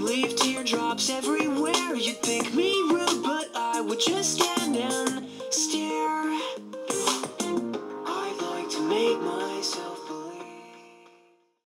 leave teardrops everywhere. You'd think me rude, but I would just stand and stare.